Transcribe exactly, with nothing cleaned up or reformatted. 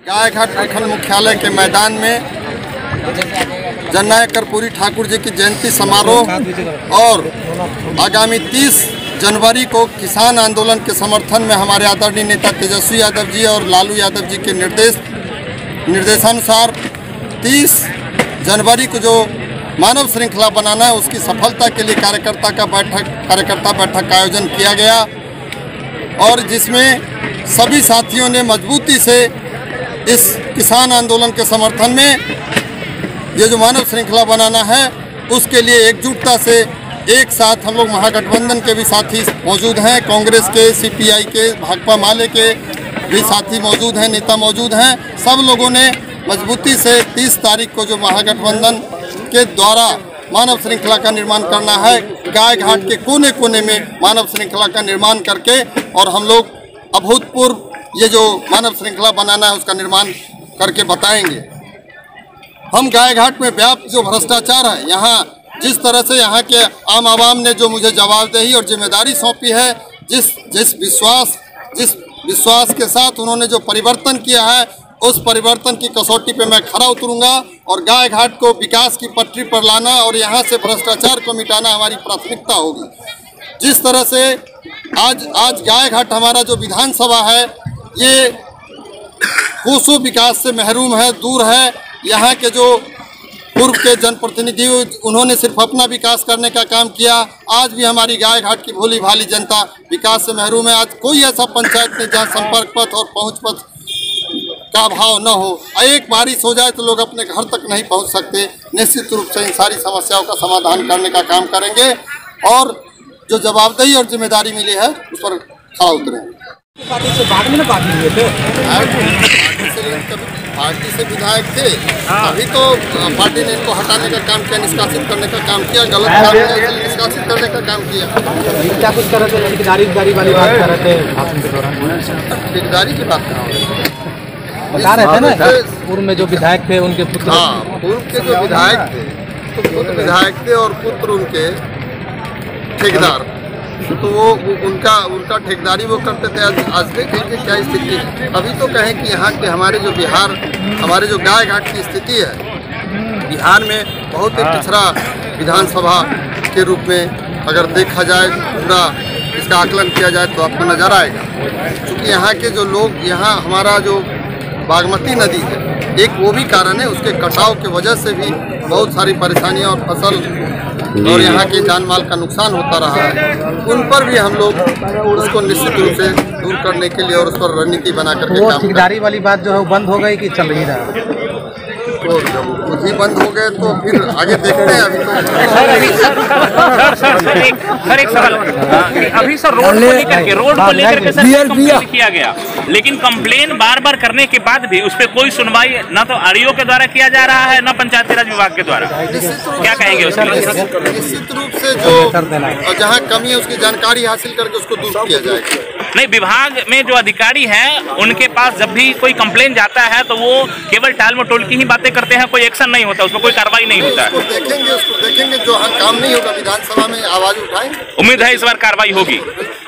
गायघाट प्रखंड मुख्यालय के मैदान में जननायक कर्पूरी ठाकुर जी की जयंती समारोह और आगामी तीस जनवरी को किसान आंदोलन के समर्थन में हमारे आदरणीय नेता तेजस्वी यादव जी और लालू यादव जी के निर्देश निर्देशानुसार तीस जनवरी को जो मानव श्रृंखला बनाना है उसकी सफलता के लिए कार्यकर्ता का बैठक कार्यकर्ता बैठक का आयोजन किया गया और जिसमें सभी साथियों ने मजबूती से इस किसान आंदोलन के समर्थन में ये जो मानव श्रृंखला बनाना है उसके लिए एकजुटता से एक साथ हम लोग महागठबंधन के भी साथी मौजूद हैं, कांग्रेस के, सीपीआई के, भाकपा माले के भी साथी मौजूद हैं, नेता मौजूद हैं। सब लोगों ने मजबूती से तीस तारीख को जो महागठबंधन के द्वारा मानव श्रृंखला का निर्माण करना है, गायघाट के कोने कोने में मानव श्रृंखला का निर्माण करके और हम लोग अभूतपूर्व ये जो मानव श्रृंखला बनाना है उसका निर्माण करके बताएंगे। हम गायघाट में व्याप्त जो भ्रष्टाचार है, यहाँ जिस तरह से यहाँ के आम आवाम ने जो मुझे जवाबदेही और जिम्मेदारी सौंपी है, जिस जिस विश्वास जिस विश्वास के साथ उन्होंने जो परिवर्तन किया है उस परिवर्तन की कसौटी पे मैं खरा उतरूंगा और गायघाट को विकास की पटरी पर लाना और यहाँ से भ्रष्टाचार को मिटाना हमारी प्राथमिकता होगी। जिस तरह से आज आज गायघाट हमारा जो विधानसभा है ये कोसों विकास से महरूम है, दूर है। यहाँ के जो पूर्व के जनप्रतिनिधि उन्होंने सिर्फ अपना विकास करने का काम किया। आज भी हमारी गायघाट की भोली भाली जनता विकास से महरूम है। आज कोई ऐसा पंचायत नहीं जहाँ संपर्क पथ और पहुँच पथ का अभाव न हो। एक बारिश हो जाए तो लोग अपने घर तक नहीं पहुँच सकते। निश्चित रूप से इन सारी समस्याओं का समाधान करने का काम करेंगे और जो जवाबदेही और जिम्मेदारी मिली है उस पर खड़ा उतरेंगे। पार्टी से बाद में ना पार्टी हुए थे, पार्टी से पार्टी से विधायक थे, अभी तो पार्टी ने इनको हटाने का काम किया, निष्कासित करने का काम किया, गलत काम किया, निष्कासित करने का काम किया। क्या कुछ कर रहे थे? ठेकेदारी ठेकेदारी वाली बात कर रहे थे भाषण के दौरान। ठेकेदारी की बात कर रहे थे, बता रहे थे ना पूर्व में जो विधायक थे उनके पुत्र। हाँ, पूर्व के जो विधायक थे तो पुत्र विधायक थे और पुत्र उनके ठेकेदार, तो वो उनका उनका ठेकेदारी वो करते थे। आज आज देखें कि क्या स्थिति है। अभी तो कहें कि यहाँ के हमारे जो बिहार हमारे जो गायघाट की स्थिति है, बिहार में बहुत ही पिछड़ा विधानसभा के रूप में अगर देखा जाए, पूरा इसका आकलन किया जाए तो आपको नज़र आएगा। क्योंकि यहाँ के जो लोग, यहाँ हमारा जो बागमती नदी है एक वो भी कारण है, उसके कटाव की वजह से भी बहुत सारी परेशानियाँ और फसल और यहाँ के जान माल का नुकसान होता रहा है। उन पर भी हम लोग उसको निश्चित रूप से दूर करने के लिए और उस पर रणनीति बना करके काम करें। ठेकेदारी वाली बात जो है वो बंद हो गई कि चल रही रहा? तो जब खुद ही बंद हो गए तो फिर आगे देखते हैं। अभी तो सर सर सर एक सर एक सवाल, अभी सर रोड को लेकर के रोड को लेकर के सर कंप्लेन किया गया, लेकिन कंप्लेन बार बार करने के बाद भी उस पर कोई सुनवाई ना तो आरईओ के द्वारा किया जा रहा है ना पंचायती राज विभाग के द्वारा। क्या कहेंगे उसके लिए? निश्चित रूप से जो जहाँ कमी है उसकी जानकारी हासिल करके उसको दूर किया जाएगा। नहीं, विभाग में जो अधिकारी हैं उनके पास जब भी कोई कंप्लेन जाता है तो वो केवल टाल मटोल की ही बातें करते हैं, कोई एक्शन नहीं होता, उसमें कोई कार्रवाई नहीं होता है। उसको देखेंगे उसको देखेंगे जो काम नहीं होगा विधानसभा में आवाज उठाएं। उम्मीद है इस बार कार्रवाई होगी।